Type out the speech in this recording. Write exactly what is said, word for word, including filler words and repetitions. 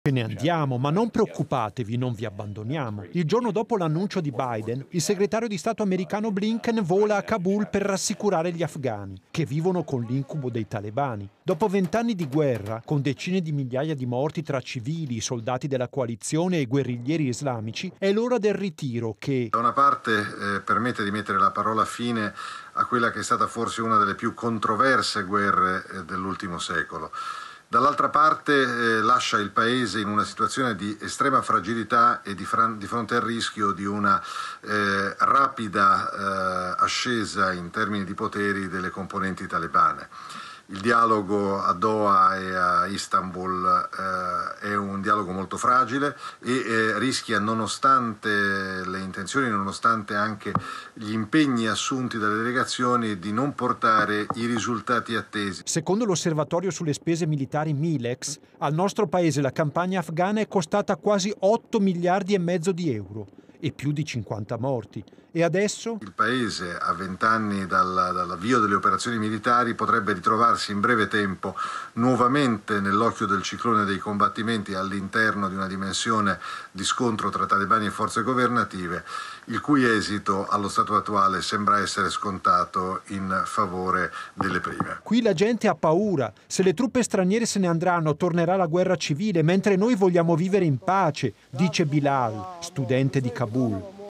Ce ne andiamo, ma non preoccupatevi, non vi abbandoniamo. Il giorno dopo l'annuncio di Biden, il segretario di Stato americano Blinken vola a Kabul per rassicurare gli afghani, che vivono con l'incubo dei talebani. Dopo vent'anni di guerra, con decine di migliaia di morti tra civili, soldati della coalizione e guerriglieri islamici, è l'ora del ritiro che, da una parte, eh, permette di mettere la parola fine a quella che è stata forse una delle più controverse guerre eh, dell'ultimo secolo. Dall'altra parte eh, lascia il Paese in una situazione di estrema fragilità e di, di fronte al rischio di una eh, rapida eh, ascesa in termini di poteri delle componenti talebane. Il dialogo a Doha e a Istanbul eh, è un dialogo molto fragile e eh, rischia, nonostante le intenzioni, nonostante anche gli impegni assunti dalle delegazioni, di non portare i risultati attesi. Secondo l'osservatorio sulle spese militari Milex, al nostro paese la campagna afghana è costata quasi otto miliardi e mezzo di euro e più di cinquanta morti. E adesso? Il Paese, a vent'anni dall'avvio delle operazioni militari, potrebbe ritrovarsi in breve tempo nuovamente nell'occhio del ciclone dei combattimenti all'interno di una dimensione di scontro tra talebani e forze governative, il cui esito allo stato attuale sembra essere scontato in favore delle prime. Qui la gente ha paura. Se le truppe straniere se ne andranno, tornerà la guerra civile, mentre noi vogliamo vivere in pace, dice Bilal, studente di Kabul.